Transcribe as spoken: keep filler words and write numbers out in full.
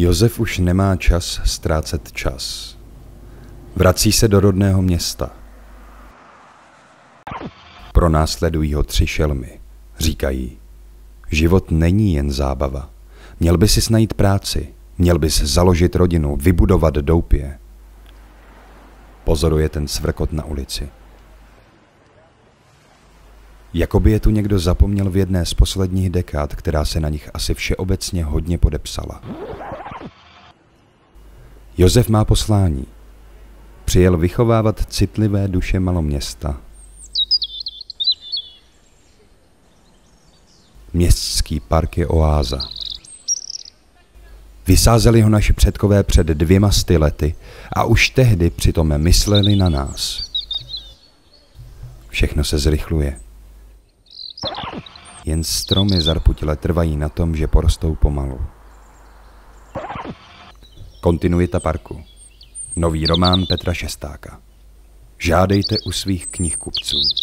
Josef už nemá čas ztrácet čas. Vrací se do rodného města. Pronásledují ho tři šelmy. Říkají, život není jen zábava. Měl by si najít práci, měl bys založit rodinu, vybudovat doupě. Pozoruje ten cvrkot na ulici. Jakoby je tu někdo zapomněl v jedné z posledních dekád, která se na nich asi všeobecně hodně podepsala. Josef má poslání. Přijel vychovávat citlivé duše maloměsta. Městský park je oáza. Vysázeli ho naši předkové před dvěma sty lety a už tehdy přitom mysleli na nás. Všechno se zrychluje. Jen stromy zarputile trvají na tom, že porostou pomalu. Kontinuita parku. Nový román Petra Šestáka. Žádejte u svých knihkupců.